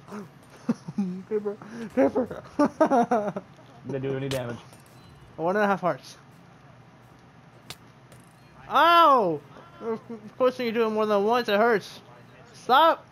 Creeper. Creeper. Did they do any damage? 1.5 hearts. Ow! Of course, when you do it more than once, it hurts. Stop!